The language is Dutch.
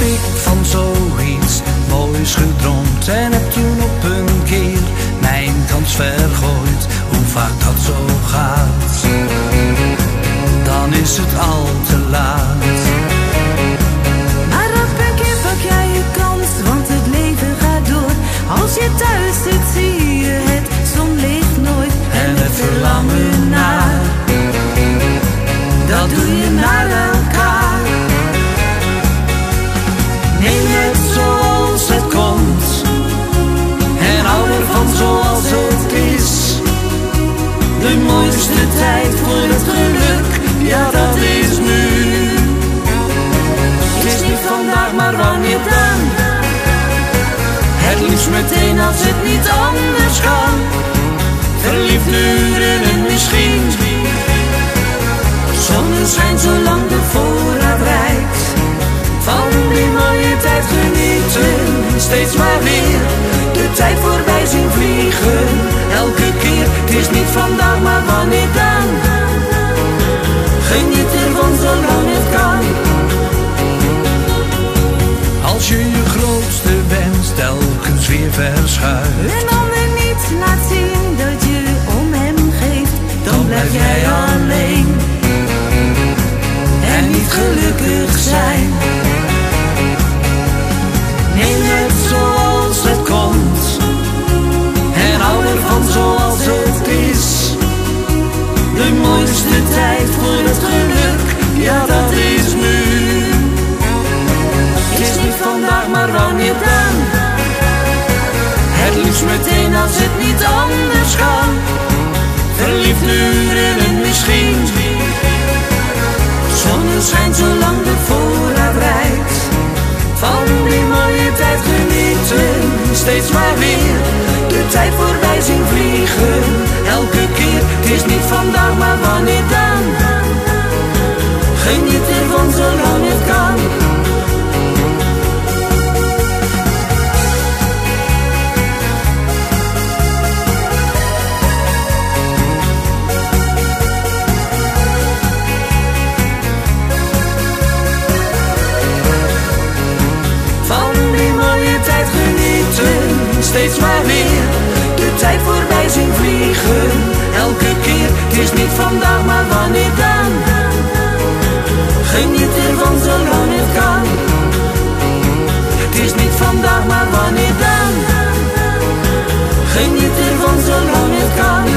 ik van zoiets moois gedroomd en heb toen op een keer mijn kans vergooid. Hoe vaak dat zo gaat, dan is het al te laat. Maar op een keer pak jij je kans, want het leven gaat door. Als je thuis zit zie je het zonlicht nooit. En het verlangen naar, dat doe je naar elkaar. Neem het zoals het komt en hou ervan zoals het is. De mooiste tijd voor het geluk, ja dat is nu. Het is niet vandaag, maar wanneer dan? Het liefst meteen als het niet anders kan. Verliefd nu en misschien zonneschijn zolang de voorraad reikt. Van die mooie tijd genieten, steeds maar weer de tijd voorbij zien vliegen. Elke keer, het is niet vandaag, maar wanneer dan? Geniet ervan zolang het kan. Als je je grootste wens telkens weer verschuift, en ander niet laat zien dat je om hem geeft, dan blijf jij alleen en niet gelukkig zijn. Neem het zoals het komt en hou ervan zoals het is. De mooiste tijd voor het geluk, ja dat is nu. Het is niet vandaag, maar wanneer dan? Het liefst meteen als het niet anders kan. Verliefd nu en misschien zonneschijn zolang de voorraad reikt. Van die mooie tijd genieten, steeds maar weer de tijd voorbij zien vliegen. Elke keer, het is niet vandaag, maar wanneer dan? Geniet ervan zolang het kan. Steeds maar weer de tijd voorbij zien vliegen. Elke keer, het is niet vandaag, maar wanneer dan? Geniet ervan zolang het kan. Het is niet vandaag, maar wanneer dan? Geniet ervan zolang het kan.